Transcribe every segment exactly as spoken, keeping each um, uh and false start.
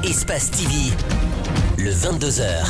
Espace T V, le vingt-deux heures.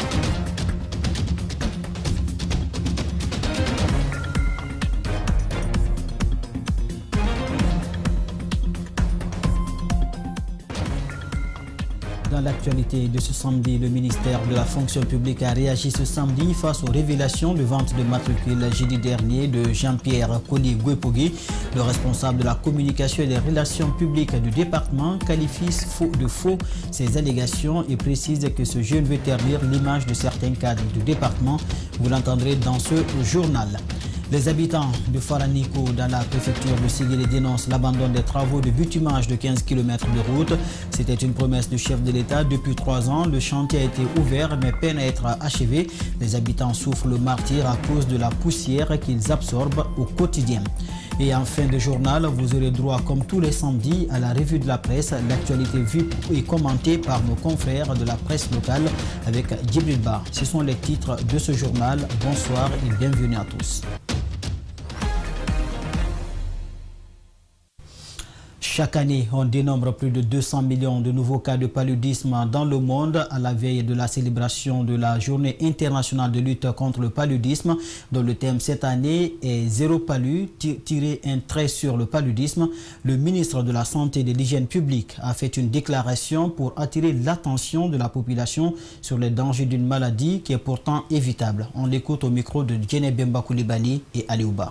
Dans l'actualité de ce samedi, le ministère de la fonction publique a réagi ce samedi face aux révélations de vente de matricules jeudi dernier de Jean-Pierre Collier-Guepogui. Le responsable de la communication et des relations publiques du département qualifie de faux ces allégations et précise que ce jeune veut ternir l'image de certains cadres du département. Vous l'entendrez dans ce journal. Les habitants de Faraniko dans la préfecture de Séguélé dénoncent l'abandon des travaux de bitumage de quinze kilomètres de route. C'était une promesse du chef de l'État depuis trois ans. Le chantier a été ouvert mais peine à être achevé. Les habitants souffrent le martyre à cause de la poussière qu'ils absorbent au quotidien. Et en fin de journal, vous aurez droit, comme tous les samedis, à la revue de la presse. L'actualité vue et commentée par nos confrères de la presse locale avec Djibril Ba. Ce sont les titres de ce journal. Bonsoir et bienvenue à tous. Chaque année, on dénombre plus de deux cents millions de nouveaux cas de paludisme dans le monde à la veille de la célébration de la Journée internationale de lutte contre le paludisme, dont le thème cette année est Zéro palu, tirer un trait sur le paludisme. Le ministre de la Santé et de l'Hygiène publique a fait une déclaration pour attirer l'attention de la population sur les dangers d'une maladie qui est pourtant évitable. On l'écoute au micro de Djene Bemba Koulibaly et Aliouba.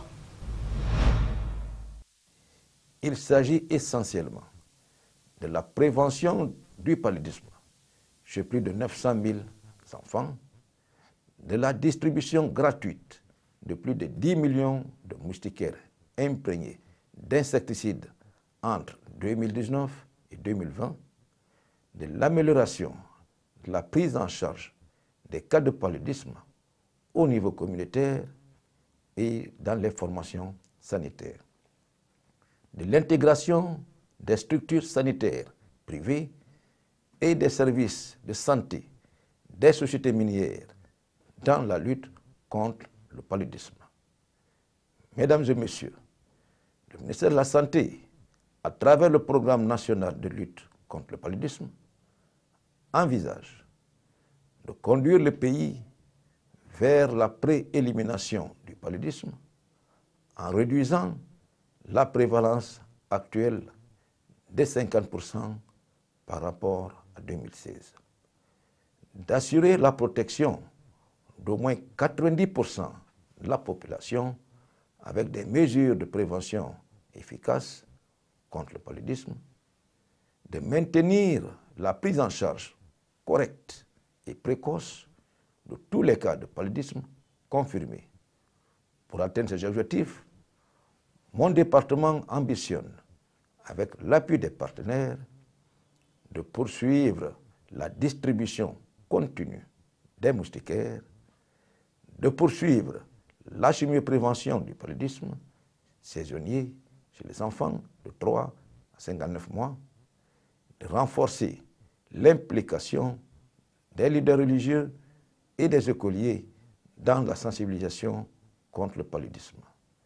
Il s'agit essentiellement de la prévention du paludisme chez plus de neuf cent mille enfants, de la distribution gratuite de plus de dix millions de moustiquaires imprégnés d'insecticides entre deux mille dix-neuf et deux mille vingt, de l'amélioration de la prise en charge des cas de paludisme au niveau communautaire et dans les formations sanitaires, de l'intégration des structures sanitaires privées et des services de santé des sociétés minières dans la lutte contre le paludisme. Mesdames et messieurs, le ministère de la Santé, à travers le programme national de lutte contre le paludisme, envisage de conduire le pays vers la préélimination du paludisme en réduisant la prévalence actuelle de cinquante pour cent par rapport à deux mille seize. D'assurer la protection d'au moins quatre-vingt-dix pour cent de la population avec des mesures de prévention efficaces contre le paludisme, de maintenir la prise en charge correcte et précoce de tous les cas de paludisme confirmés. Pour atteindre ces objectifs, mon département ambitionne, avec l'appui des partenaires, de poursuivre la distribution continue des moustiquaires, de poursuivre la chimioprévention du paludisme saisonnier chez les enfants de trois à cinquante-neuf mois, de renforcer l'implication des leaders religieux et des écoliers dans la sensibilisation contre le paludisme.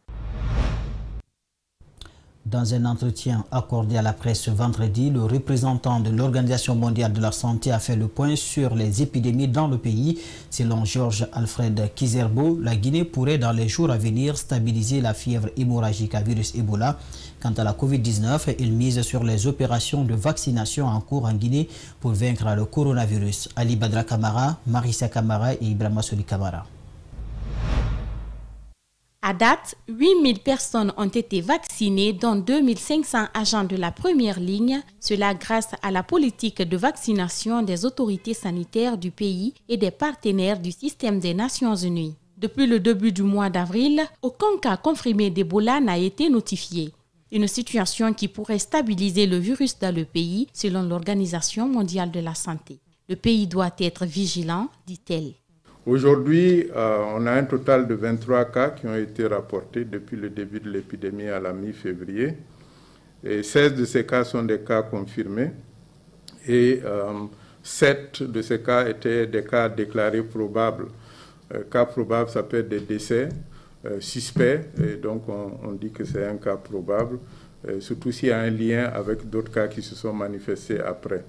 Dans un entretien accordé à la presse ce vendredi, le représentant de l'Organisation mondiale de la santé a fait le point sur les épidémies dans le pays. Selon Georges Alfred Kizerbo, la Guinée pourrait dans les jours à venir stabiliser la fièvre hémorragique à virus Ebola. Quant à la covid dix-neuf, il mise sur les opérations de vaccination en cours en Guinée pour vaincre le coronavirus. Ali Badra Kamara, Marissa Kamara et Ibrahima Soli Kamara. À date, huit mille personnes ont été vaccinées, dont deux mille cinq cents agents de la première ligne, cela grâce à la politique de vaccination des autorités sanitaires du pays et des partenaires du système des Nations Unies. Depuis le début du mois d'avril, aucun cas confirmé d'Ebola n'a été notifié. Une situation qui pourrait stabiliser le virus dans le pays, selon l'Organisation mondiale de la santé. Le pays doit être vigilant, dit-elle. Aujourd'hui, euh, on a un total de vingt-trois cas qui ont été rapportés depuis le début de l'épidémie à la mi-février. Et seize de ces cas sont des cas confirmés. Et euh, sept de ces cas étaient des cas déclarés probables. Euh, cas probables, ça peut être des décès euh, suspects. Et donc, on, on dit que c'est un cas probable, euh, surtout s'il y a un lien avec d'autres cas qui se sont manifestés après.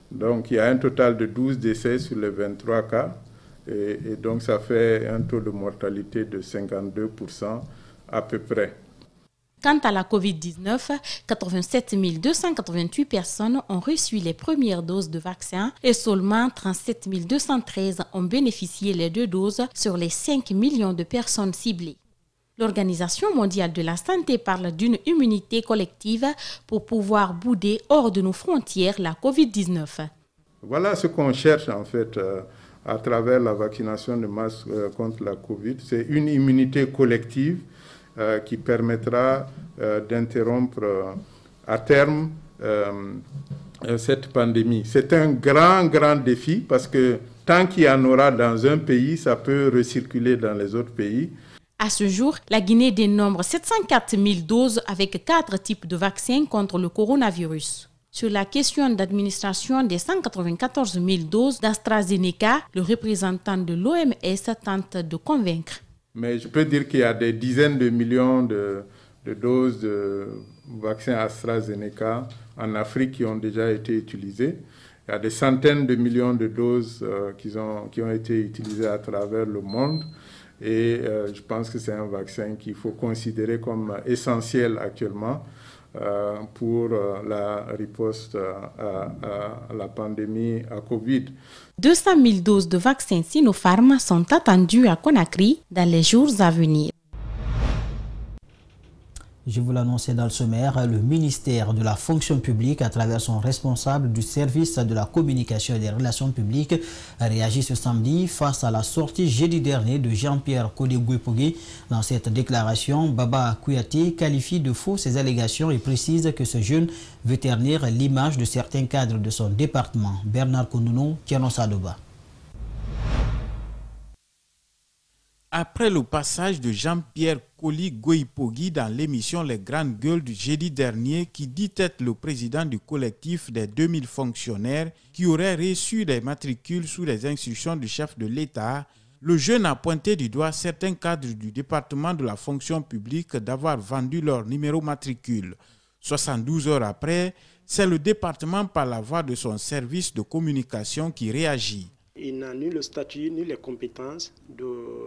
Donc il y a un total de douze décès sur les vingt-trois cas. Et, et donc ça fait un taux de mortalité de cinquante-deux pour cent à peu près. Quant à la covid dix-neuf, quatre-vingt-sept mille deux cent quatre-vingt-huit personnes ont reçu les premières doses de vaccin et seulement trente-sept mille deux cent treize ont bénéficié les deux doses sur les cinq millions de personnes ciblées. L'Organisation mondiale de la santé parle d'une immunité collective pour pouvoir bouder hors de nos frontières la covid dix-neuf. Voilà ce qu'on cherche en fait euh, à travers la vaccination de masse euh, contre la Covid. C'est une immunité collective Euh, qui permettra euh, d'interrompre euh, à terme euh, euh, cette pandémie. C'est un grand, grand défi parce que tant qu'il y en aura dans un pays, ça peut recirculer dans les autres pays. À ce jour, la Guinée dénombre sept cent quatre mille doses avec quatre types de vaccins contre le coronavirus. Sur la question d'administration des cent quatre-vingt-quatorze mille doses d'AstraZeneca, le représentant de l'O M S tente de convaincre. Mais je peux dire qu'il y a des dizaines de millions de, de doses de vaccins AstraZeneca en Afrique qui ont déjà été utilisées. Il y a des centaines de millions de doses euh, qui, ont, qui ont été utilisées à travers le monde. Et euh, je pense que c'est un vaccin qu'il faut considérer comme essentiel actuellement euh, pour euh, la riposte à, à, à la pandémie à Covid. deux cent mille doses de vaccins Sinopharm sont attendues à Conakry dans les jours à venir. Je vous l'annonçais dans le sommaire, le ministère de la fonction publique, à travers son responsable du service de la communication et des relations publiques, a réagi ce samedi face à la sortie jeudi dernier de Jean-Pierre Collé Guepogui. Dans cette déclaration, Baba Kouyaté qualifie de faux ces allégations et précise que ce jeune veut ternir l'image de certains cadres de son département. Bernard Kondounou, Tiano Sadoba. Après le passage de Jean-Pierre Collé Guepogui dans l'émission Les Grandes Gueules du jeudi dernier, qui dit être le président du collectif des deux mille fonctionnaires qui auraient reçu des matricules sous les instructions du chef de l'État, le jeune a pointé du doigt certains cadres du département de la fonction publique d'avoir vendu leur numéro matricule. soixante-douze heures après, c'est le département par la voix de son service de communication qui réagit. Il n'a ni le statut ni les compétences de,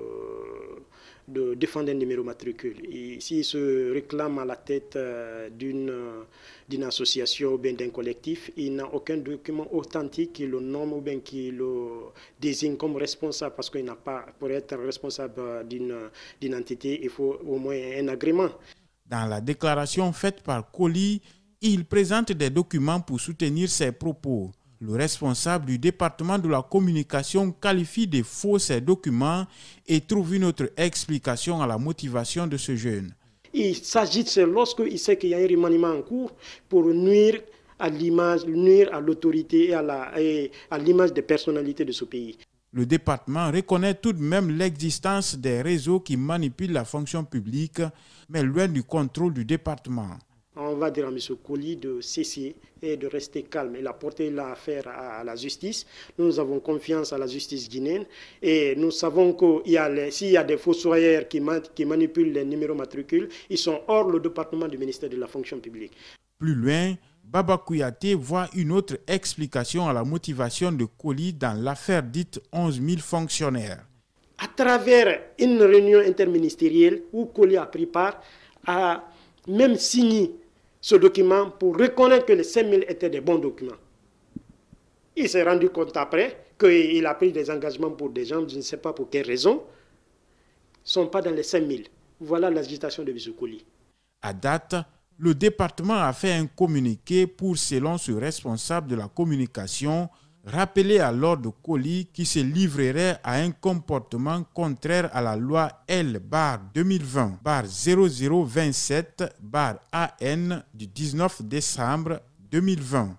de défendre un numéro matricule. Et s'il se réclame à la tête d'une d'une association ou bien d'un collectif, il n'a aucun document authentique qui le nomme ou bien qui le désigne comme responsable, parce qu'il n'a pas, pour être responsable d'une d'une entité, il faut au moins un agrément. Dans la déclaration faite par Collé, il présente des documents pour soutenir ses propos. Le responsable du département de la communication qualifie de faux ces documents et trouve une autre explication à la motivation de ce jeune. Il s'agit, c'est lorsqu'il sait qu'il y a un remaniement en cours pour nuire à l'image, nuire à l'autorité et à la, et à l'image des personnalités de ce pays. Le département reconnaît tout de même l'existence des réseaux qui manipulent la fonction publique, mais loin du contrôle du département. On va dire à M. Collé de cesser et de rester calme. Il a porté l'affaire à la justice. Nous avons confiance à la justice guinéenne et nous savons que s'il y a des fossoyeurs qui, man, qui manipulent les numéros matricules, ils sont hors le département du ministère de la fonction publique. Plus loin, Baba Kouyaté voit une autre explication à la motivation de Collé dans l'affaire dite onze mille fonctionnaires. À travers une réunion interministérielle où Collé a pris part, a même signé ce document pour reconnaître que les cinq mille étaient des bons documents. Il s'est rendu compte après qu'il a pris des engagements pour des gens, je ne sais pas pour quelle raison, ne sont pas dans les cinq mille. Voilà l'agitation de M. Collé. À date, le département a fait un communiqué pour, selon ce responsable de la communication, rappeler à l'ordre de Collé qui se livrerait à un comportement contraire à la loi L deux mille vingt zéro zéro vingt-sept A N du dix-neuf décembre deux mille vingt.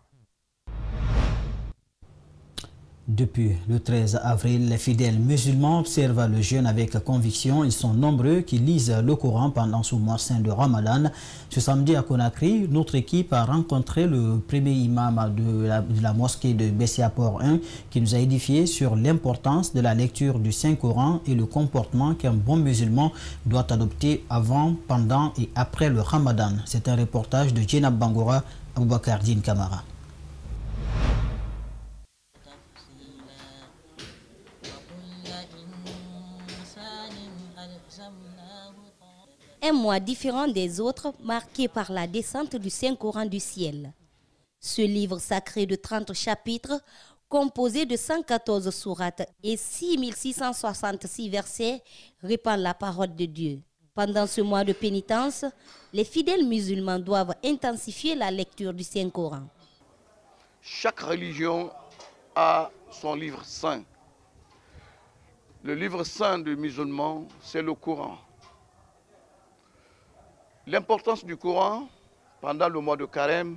Depuis le treize avril, les fidèles musulmans observent le jeûne avec conviction. Ils sont nombreux qui lisent le Coran pendant ce mois saint de Ramadan. Ce samedi à Conakry, notre équipe a rencontré le premier imam de la, de la mosquée de Bessia-Port un qui nous a édifié sur l'importance de la lecture du Saint-Coran et le comportement qu'un bon musulman doit adopter avant, pendant et après le Ramadan. C'est un reportage de Djenab Bangora, Aboubakar Dine Kamara. Un mois différent des autres, marqué par la descente du Saint-Coran du ciel. Ce livre sacré de trente chapitres, composé de cent quatorze sourates et six mille six cent soixante-six versets, répand la parole de Dieu. Pendant ce mois de pénitence, les fidèles musulmans doivent intensifier la lecture du Saint-Coran. Chaque religion a son livre saint. Le livre saint du musulman, c'est le Coran. L'importance du Coran pendant le mois de Carême,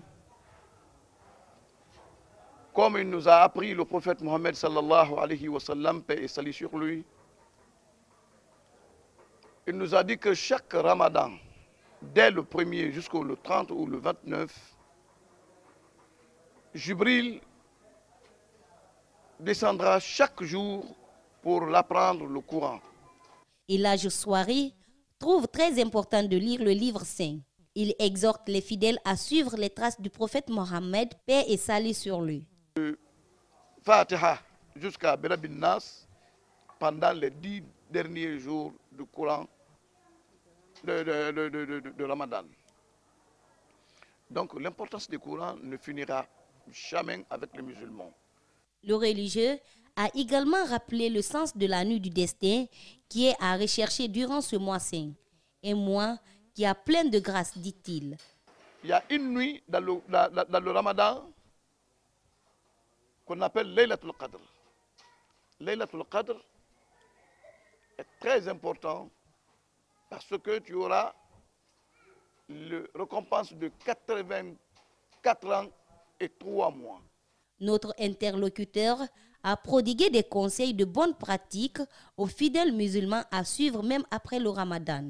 comme il nous a appris le prophète Mohammed sallallahu alayhi wa sallam, paix et salut sur lui, il nous a dit que chaque Ramadan, dès le premier jusqu'au trente ou le vingt-neuf, Jibril descendra chaque jour pour l'apprendre le Coran. Et l'âge soirée trouve très important de lire le livre saint. Il exhorte les fidèles à suivre les traces du prophète Mohammed, paix et salut sur lui. Fatiha jusqu'à Birabin Nas pendant les dix derniers jours du Coran de, de, de, de, de, de Ramadan. Donc l'importance du Coran ne finira jamais avec les musulmans. Le religieux a également rappelé le sens de la nuit du destin qui est à rechercher durant ce mois saint. Un mois qui a plein de grâce, dit-il. Il y a une nuit dans le, dans, dans le Ramadan qu'on appelle Laylatul Qadr. Laylatul Qadr est très important parce que tu auras la récompense de quatre-vingt-quatre ans et trois mois. Notre interlocuteur a prodigué des conseils de bonnes pratiques aux fidèles musulmans à suivre même après le Ramadan.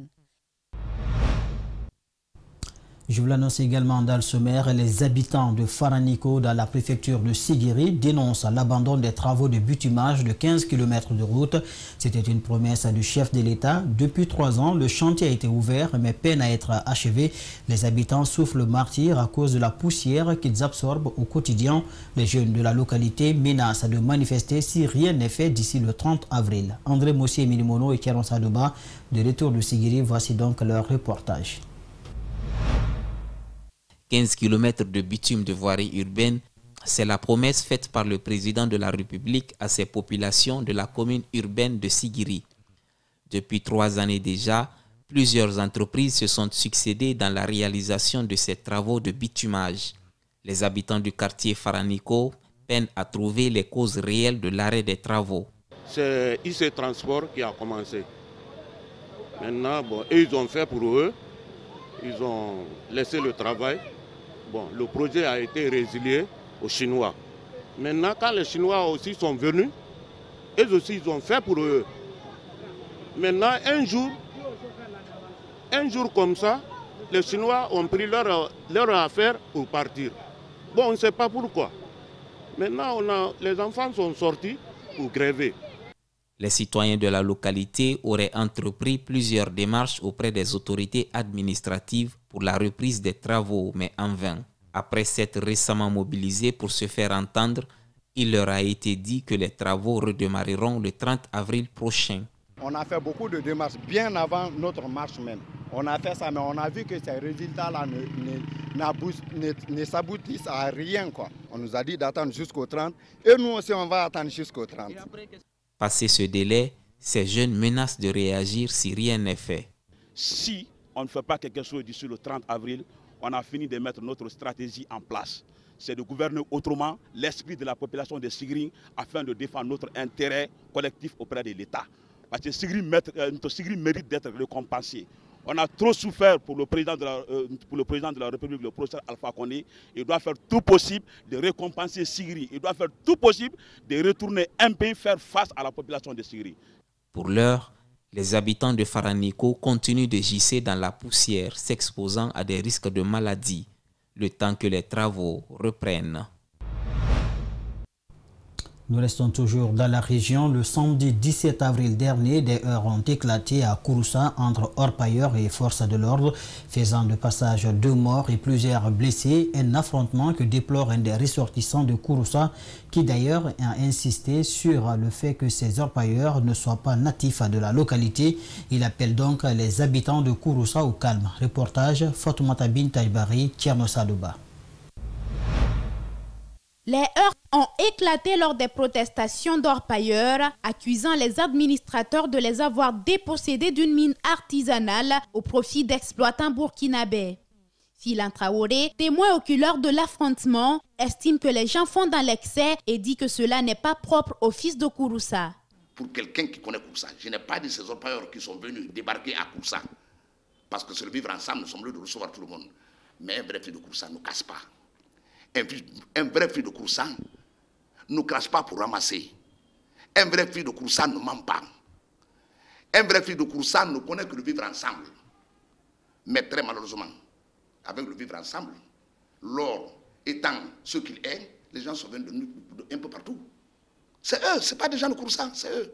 Je vous l'annonce également dans le sommaire, les habitants de Faraniko dans la préfecture de Sigiri dénoncent l'abandon des travaux de bitumage de quinze kilomètres de route. C'était une promesse du chef de l'État. Depuis trois ans, le chantier a été ouvert mais peine à être achevé. Les habitants souffrent le martyre à cause de la poussière qu'ils absorbent au quotidien. Les jeunes de la localité menacent de manifester si rien n'est fait d'ici le trente avril. André Mossier Milimono et Kéron Sadouba de retour de Sigiri, voici donc leur reportage. quinze kilomètres de bitume de voirie urbaine, c'est la promesse faite par le président de la République à ses populations de la commune urbaine de Sigiri. Depuis trois années déjà, plusieurs entreprises se sont succédées dans la réalisation de ces travaux de bitumage. Les habitants du quartier Faraniko peinent à trouver les causes réelles de l'arrêt des travaux. C'est I C Transport qui a commencé. Maintenant, bon, ils ont fait pour eux, ils ont laissé le travail. Bon, le projet a été résilié aux Chinois. Maintenant, quand les Chinois aussi sont venus, eux aussi ils ont fait pour eux. Maintenant, un jour, un jour comme ça, les Chinois ont pris leur, leur affaire pour partir. Bon, on ne sait pas pourquoi. Maintenant, on a, les enfants sont sortis pour gréver. Les citoyens de la localité auraient entrepris plusieurs démarches auprès des autorités administratives pour la reprise des travaux, mais en vain. Après s'être récemment mobilisés pour se faire entendre, il leur a été dit que les travaux redémarreront le trente avril prochain. On a fait beaucoup de démarches bien avant notre marche même. On a fait ça, mais on a vu que ces résultats-là ne, ne, ne, ne s'aboutissent à rien, quoi. On nous a dit d'attendre jusqu'au trente et nous aussi on va attendre jusqu'au trente. Passé ce délai, ces jeunes menacent de réagir si rien n'est fait. Si on ne fait pas quelque chose d'ici le trente avril, on a fini de mettre notre stratégie en place. C'est de gouverner autrement l'esprit de la population de Sigiri afin de défendre notre intérêt collectif auprès de l'État. Parce que Sigiri mérite d'être récompensé. On a trop souffert pour le président de la, euh, pour le président de la République, le professeur Alpha Condé. Il doit faire tout possible de récompenser Sigiri. Il doit faire tout possible de retourner un pays, faire face à la population de Sigiri. Pour l'heure, les habitants de Faraniko continuent de gisser dans la poussière, s'exposant à des risques de maladie, le temps que les travaux reprennent. Nous restons toujours dans la région. Le samedi dix-sept avril dernier, des heurts ont éclaté à Kouroussa entre orpailleurs et forces de l'ordre, faisant le passage deux morts et plusieurs blessés. Un affrontement que déplore un des ressortissants de Kouroussa, qui d'ailleurs a insisté sur le fait que ces orpailleurs ne soient pas natifs de la localité. Il appelle donc les habitants de Kouroussa au calme. Reportage Fatoumata Binta Ibari, Tierno Sadouba. Les heurts ont éclaté lors des protestations d'orpailleurs, accusant les administrateurs de les avoir dépossédés d'une mine artisanale au profit d'exploitants burkinabés. Filan Traoré, témoin oculaire de l'affrontement, estime que les gens font dans l'excès et dit que cela n'est pas propre au fils de Kouroussa. Pour quelqu'un qui connaît Kouroussa, je n'ai pas dit ces orpailleurs qui sont venus débarquer à Kouroussa, parce que c'est le vivre ensemble, nous sommes là de recevoir tout le monde. Mais un vrai fils de Kouroussa ne casse pas. Un, un vrai fils de Kouroussa ne crache pas pour ramasser. Un vrai fils de Kouroussa ne ment pas. Un vrai fils de Kouroussa ne connaît que le vivre ensemble. Mais très malheureusement, avec le vivre ensemble, l'or étant ce qu'il est, les gens sont venus de nous un peu partout. C'est eux, ce n'est pas des gens de Kouroussa, c'est eux.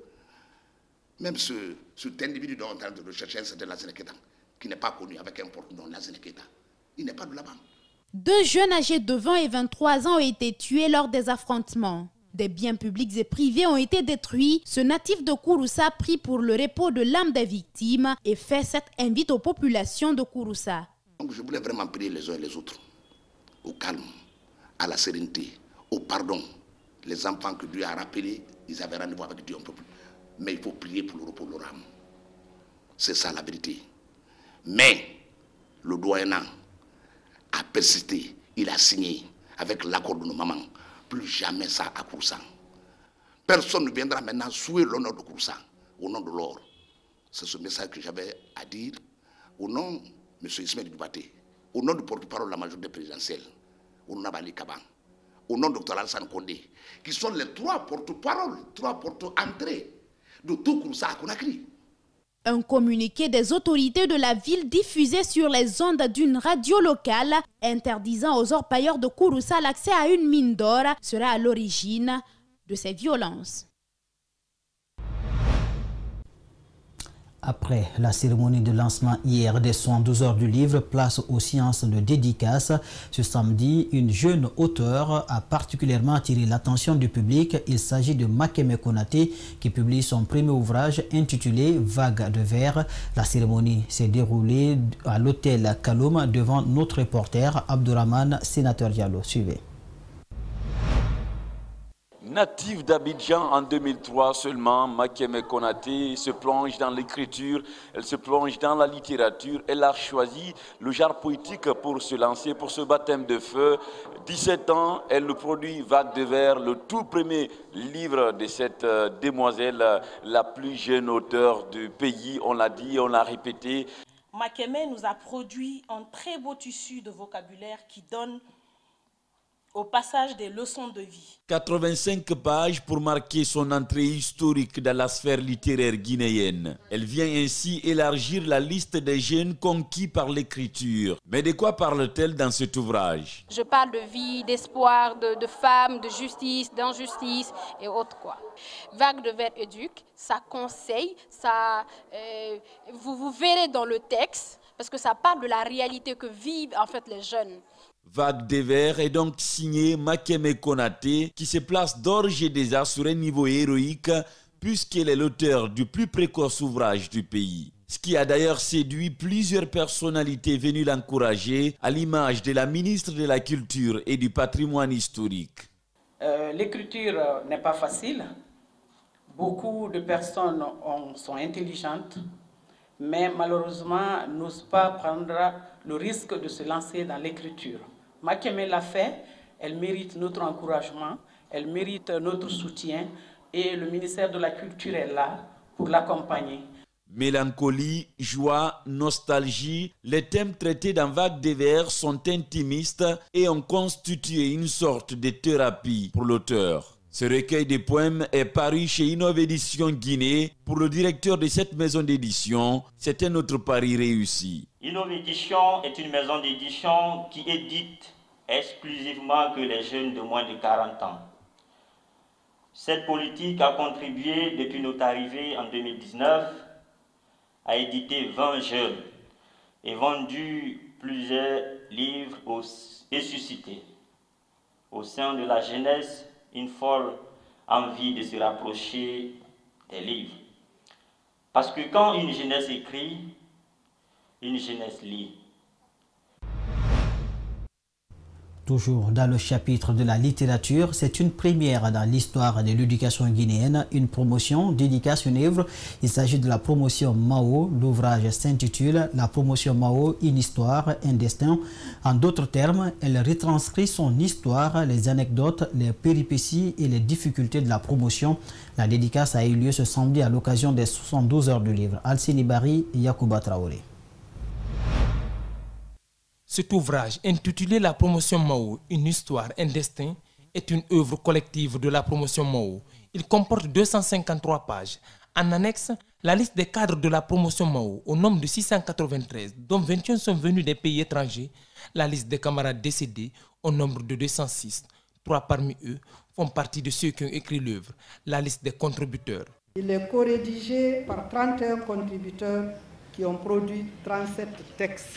Même ce, cet individu dont on est en train de rechercher, un certain Lassana Keita, qui n'est pas connu avec un porte-nom Lassana Keita, il n'est pas de là-bas. Deux jeunes âgés de vingt et vingt-trois ans ont été tués lors des affrontements. Des biens publics et privés ont été détruits. Ce natif de Kouroussa prie pour le repos de l'âme des victimes et fait cette invite aux populations de Kouroussa. Donc je voulais vraiment prier les uns et les autres au calme, à la sérénité, au pardon. Les enfants que Dieu a rappelés, ils avaient rendez-vous avec Dieu un peu plus. Mais il faut prier pour le repos de leur âme. C'est ça la vérité. Mais le doyenant a persisté, il a signé avec l'accord de nos mamans. Plus jamais ça à Kouroussa. Personne ne viendra maintenant souiller l'honneur de Kouroussa au nom de l'or. C'est ce message que j'avais à dire au nom de M. Ismaël Dubaté, au nom du porte-parole de la majorité présidentielle, au nom d'Abali Kaban, au nom de Dr Alassane Kondé, qui sont les trois porte-paroles, trois porte-entrées de tout Kouroussa à Conakry. Un communiqué des autorités de la ville diffusé sur les ondes d'une radio locale interdisant aux orpailleurs de Kouroussa l'accès à une mine d'or sera à l'origine de ces violences. Après la cérémonie de lancement hier des soixante-douze heures du livre, place aux séances de dédicace. Ce samedi, une jeune auteure a particulièrement attiré l'attention du public. Il s'agit de Makeme Konaté qui publie son premier ouvrage intitulé Vague de verre. La cérémonie s'est déroulée à l'hôtel Kaloum devant notre reporter Abdourahmane, sénateur Diallo. Suivez. Native d'Abidjan en deux mille trois seulement, Makeme Konaté se plonge dans l'écriture, elle se plonge dans la littérature. Elle a choisi le genre poétique pour se lancer, pour ce baptême de feu. dix-sept ans, elle nous produit Vague de verre, le tout premier livre de cette demoiselle, la plus jeune auteure du pays. On l'a dit, on l'a répété. Makeme nous a produit un très beau tissu de vocabulaire qui donne au passage des leçons de vie. quatre-vingt-cinq pages pour marquer son entrée historique dans la sphère littéraire guinéenne. Elle vient ainsi élargir la liste des jeunes conquis par l'écriture. Mais de quoi parle-t-elle dans cet ouvrage? Je parle de vie, d'espoir, de, de femmes, de justice, d'injustice et autres quoi. Vague de verre éduque, ça conseille, ça, euh, vous, vous verrez dans le texte, parce que ça parle de la réalité que vivent en fait les jeunes. Vague des vers est donc signé Makeme Konaté qui se place d'orge et déjà sur un niveau héroïque puisqu'elle est l'auteur du plus précoce ouvrage du pays. Ce qui a d'ailleurs séduit plusieurs personnalités venues l'encourager à l'image de la ministre de la Culture et du Patrimoine historique. Euh, L'écriture n'est pas facile. Beaucoup de personnes ont, sont intelligentes, mais malheureusement n'osent pas prendre le risque de se lancer dans l'écriture. Makeme l'a fait, elle mérite notre encouragement, elle mérite notre soutien et le ministère de la Culture est là pour l'accompagner. Mélancolie, joie, nostalgie, les thèmes traités dans Vague des vers sont intimistes et ont constitué une sorte de thérapie pour l'auteur. Ce recueil de poèmes est paru chez Innov Édition Guinée. Pour le directeur de cette maison d'édition, c'est un autre pari réussi. Innov Édition est une maison d'édition qui édite exclusivement que les jeunes de moins de quarante ans. Cette politique a contribué depuis notre arrivée en deux mille dix-neuf à éditer vingt jeunes et vendu plusieurs livres et suscité au sein de la jeunesse une folle envie de se rapprocher des livres. Parce que quand une jeunesse écrit, une jeunesse lit. Toujours dans le chapitre de la littérature, c'est une première dans l'histoire de l'éducation guinéenne, une promotion, dédicace, une œuvre. Il s'agit de la promotion Mao. L'ouvrage s'intitule « La promotion Mao, une histoire, un destin ». En d'autres termes, elle retranscrit son histoire, les anecdotes, les péripéties et les difficultés de la promotion. La dédicace a eu lieu ce samedi à l'occasion des soixante-douze heures du livre. Alcini Bari et Yacouba Traoré. Cet ouvrage, intitulé La promotion Mao, une histoire, un destin, est une œuvre collective de la promotion Mao. Il comporte deux cent cinquante-trois pages. En annexe, la liste des cadres de la promotion Mao, au nombre de six cent quatre-vingt-treize, dont vingt et un sont venus des pays étrangers. La liste des camarades décédés, au nombre de deux cent six. Trois parmi eux font partie de ceux qui ont écrit l'œuvre. La liste des contributeurs. Il est co-rédigé par trente et un contributeurs qui ont produit trente-sept textes.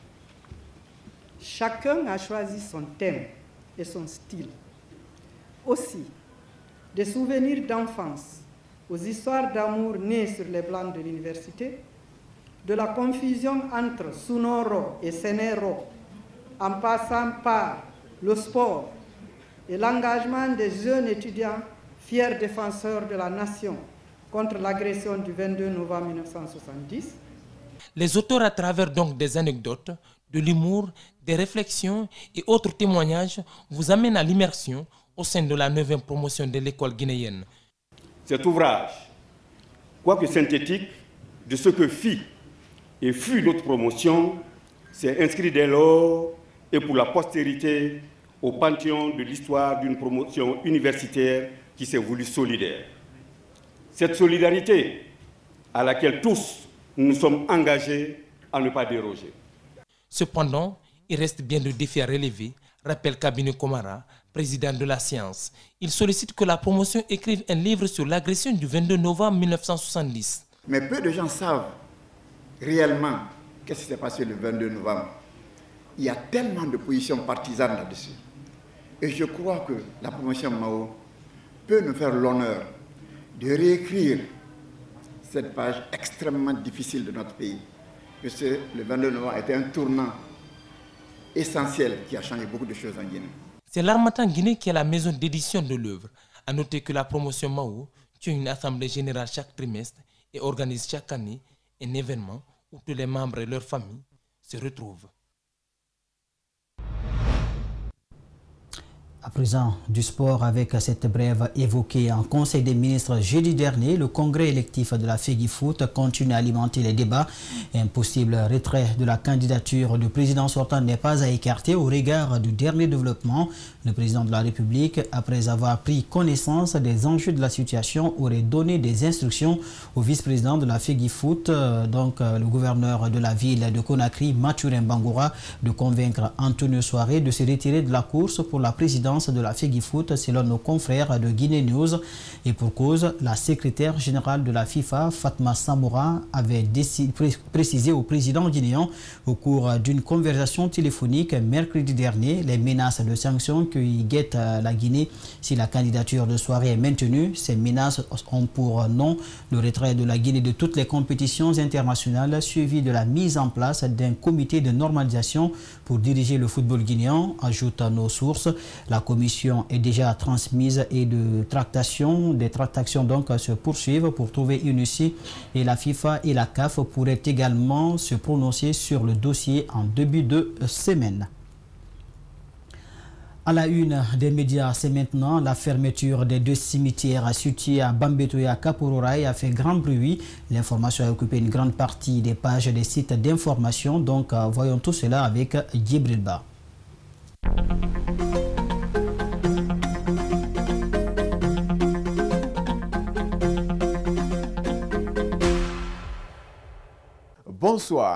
Chacun a choisi son thème et son style. Aussi, des souvenirs d'enfance aux histoires d'amour nées sur les bancs de l'université, de la confusion entre Sunoro et Senero, en passant par le sport et l'engagement des jeunes étudiants fiers défenseurs de la nation contre l'agression du vingt-deux novembre mille neuf cent soixante-dix. Les auteurs, à travers donc des anecdotes, de l'humour, des réflexions et autres témoignages, vous amènent à l'immersion au sein de la neuvième promotion de l'école guinéenne. Cet ouvrage, quoique synthétique de ce que fit et fut notre promotion, s'est inscrit dès lors et pour la postérité au panthéon de l'histoire d'une promotion universitaire qui s'est voulue solidaire. Cette solidarité à laquelle tous nous nous sommes engagés à ne pas déroger. Cependant, il reste bien de défis à relever, rappelle Kabine Komara, président de la science. Il sollicite que la promotion écrive un livre sur l'agression du vingt-deux novembre mille neuf cent soixante-dix. Mais peu de gens savent réellement qu'est-ce qui s'est passé le vingt-deux novembre. Il y a tellement de positions partisanes là-dessus. Et je crois que la promotion Mao peut nous faire l'honneur de réécrire cette page extrêmement difficile de notre pays. Parce que le vingt-deux novembre était un tournant essentiel qui a changé beaucoup de choses en Guinée. C'est l'Harmattan Guinée qui est la maison d'édition de l'œuvre. A noter que la promotion Mao tient une assemblée générale chaque trimestre et organise chaque année un événement où tous les membres et leurs familles se retrouvent. À présent, du sport avec cette brève évoquée en Conseil des ministres jeudi dernier, le congrès électif de la FEGIFOOT continue à alimenter les débats. Un possible retrait de la candidature du président sortant n'est pas à écarter au regard du dernier développement. Le président de la République, après avoir pris connaissance des enjeux de la situation, aurait donné des instructions au vice-président de la FEGIFOOT, donc le gouverneur de la ville de Conakry, Mathurin Bangoura, de convaincre Antonio Soare de se retirer de la course pour la présidence de la FEGIFOOT selon nos confrères de Guinée News. Et pour cause, la secrétaire générale de la FIFA, Fatma Samoura, avait décidé, précisé au président guinéen au cours d'une conversation téléphonique mercredi dernier les menaces de sanctions qui guettent la Guinée si la candidature de Soare est maintenue. Ces menaces ont pour nom le retrait de la Guinée de toutes les compétitions internationales suivi de la mise en place d'un comité de normalisation pour diriger le football guinéen, ajoutent nos sources. La commission est déjà transmise et de tractations, des tractations donc se poursuivent pour trouver une issue et la FIFA et la C A F pourraient également se prononcer sur le dossier en début de semaine. À la une des médias, c'est maintenant la fermeture des deux cimetières situés à Bambeto et à Kapororaï a fait grand bruit. L'information a occupé une grande partie des pages des sites d'information. Donc voyons tout cela avec Djibril Ba. Bonsoir.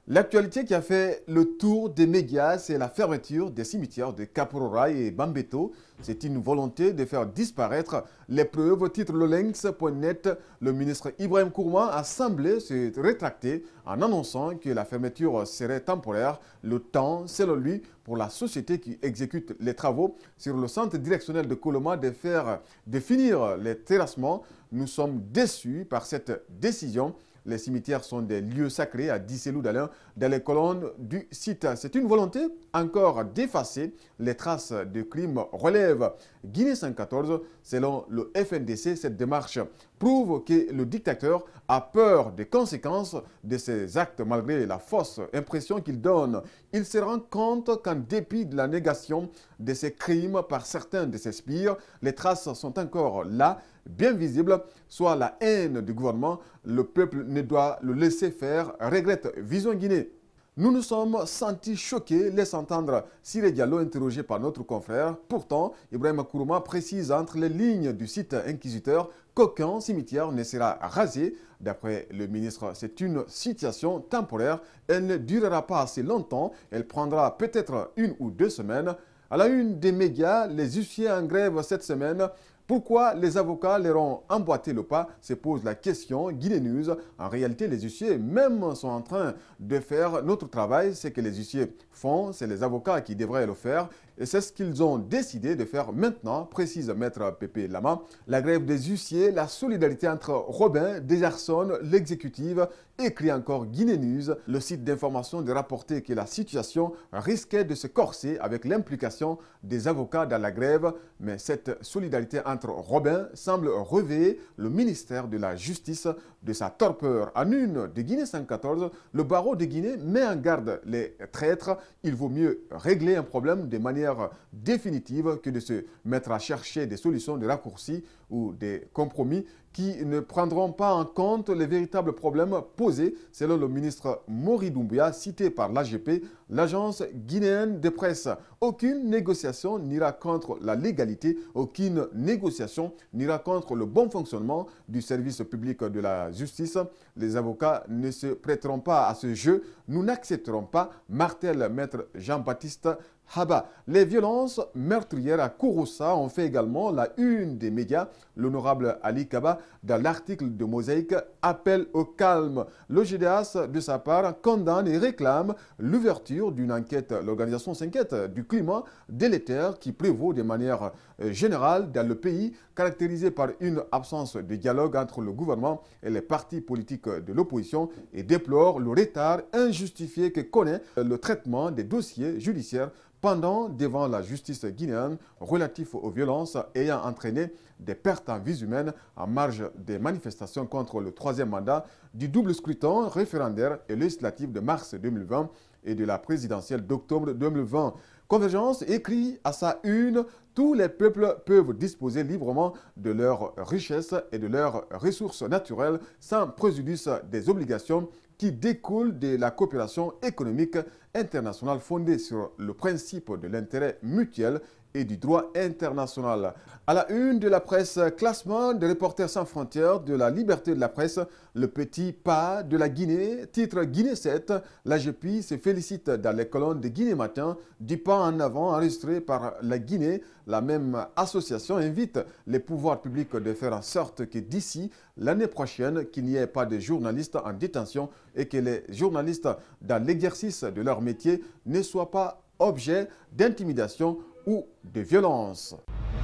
L'actualité qui a fait le tour des médias, c'est la fermeture des cimetières de Kaporora et Bambeto. C'est une volonté de faire disparaître les preuves. Titre le lynx point net, le ministre Ibrahim Kourma a semblé se rétracter en annonçant que la fermeture serait temporaire. Le temps, selon lui, pour la société qui exécute les travaux sur le centre directionnel de Koloma de faire de finir les terrassements. Nous sommes déçus par cette décision. Les cimetières sont des lieux sacrés à Disselou d'Alain dans les colonnes du site. C'est une volonté encore d'effacer les traces de crimes relève Guinée cent quatorze. Selon le F N D C, cette démarche prouve que le dictateur a peur des conséquences de ses actes malgré la fausse impression qu'il donne. Il se rend compte qu'en dépit de la négation de ces crimes par certains de ses sbires, les traces sont encore là, bien visibles, soit la haine du gouvernement. Le peuple ne doit le laisser faire, regrette Vision Guinée. Nous nous sommes sentis choqués, laisse entendre Siré Diallo interrogé par notre confrère. Pourtant, Ibrahim Kourma précise entre les lignes du site inquisiteur qu'aucun cimetière ne sera rasé. D'après le ministre, c'est une situation temporaire. Elle ne durera pas assez longtemps. Elle prendra peut-être une ou deux semaines. À la une des médias, les huissiers en grève cette semaine. Pourquoi les avocats leur ont emboîté le pas, se pose la question. Guinée News. En réalité, les huissiers même sont en train de faire notre travail. Ce que les huissiers font, c'est les avocats qui devraient le faire. Et c'est ce qu'ils ont décidé de faire maintenant, précise Maître Pépé Lama. La grève des huissiers, la solidarité entre Robin, Dejarson, l'exécutive, écrit encore Guinée News. Le site d'information de rapporter que la situation risquait de se corser avec l'implication des avocats dans la grève. Mais cette solidarité entre Robin semble réveiller le ministère de la Justice de sa torpeur. En une de Guinée cent quatorze, le barreau de Guinée met en garde les traîtres. Il vaut mieux régler un problème de manière définitive que de se mettre à chercher des solutions de raccourcis ou des compromis qui ne prendront pas en compte les véritables problèmes posés, selon le ministre Mori Doumbouya, cité par l'A G P, l'agence guinéenne de presse. Aucune négociation n'ira contre la légalité, aucune négociation n'ira contre le bon fonctionnement du service public de la justice. Les avocats ne se prêteront pas à ce jeu. Nous n'accepterons pas, martèle maître Jean-Baptiste Haba. Les violences meurtrières à Kouroussa ont fait également la une des médias. L'honorable Ali Kaba, dans l'article de Mosaïque, appelle au calme. Le G D A S, de sa part, condamne et réclame l'ouverture d'une enquête. L'organisation s'inquiète du climat délétère qui prévaut de manière générale dans le pays, caractérisé par une absence de dialogue entre le gouvernement et les partis politiques de l'opposition, et déplore le retard injustifié que connaît le traitement des dossiers judiciaires pendant devant la justice guinéenne relatif aux violences ayant entraîné des pertes en vies humaines en marge des manifestations contre le troisième mandat du double scrutin référendaire et législatif de mars deux mille vingt et de la présidentielle d'octobre deux mille vingt. Convergence écrit à sa une: tous les peuples peuvent disposer librement de leurs richesses et de leurs ressources naturelles sans préjudice des obligations qui découlent de la coopération économique internationale fondée sur le principe de l'intérêt mutuel et du droit international. À la une de la presse, classement des Reporters sans frontières de la liberté de la presse, le petit pas de la Guinée, titre Guinée sept, l'A G P se félicite dans les colonnes de Guinée Matin du pas en avant enregistré par la Guinée. La même association invite les pouvoirs publics de faire en sorte que d'ici l'année prochaine, qu'il n'y ait pas de journalistes en détention et que les journalistes dans l'exercice de leur métier ne soient pas objet d'intimidation ou de violence.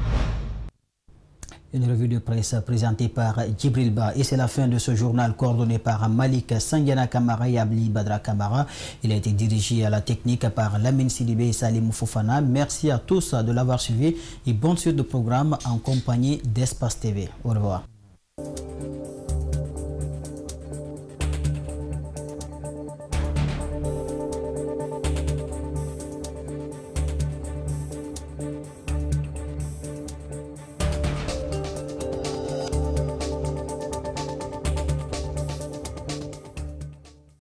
Une revue de presse présentée par Djibril Ba. Et c'est la fin de ce journal coordonné par Malik Sangiana Kamara et Abli Badra Kamara. Il a été dirigé à la technique par Lamine Sidibé et Salim Foufana. Merci à tous de l'avoir suivi et bonne suite de programme en compagnie d'Espace T V. Au revoir.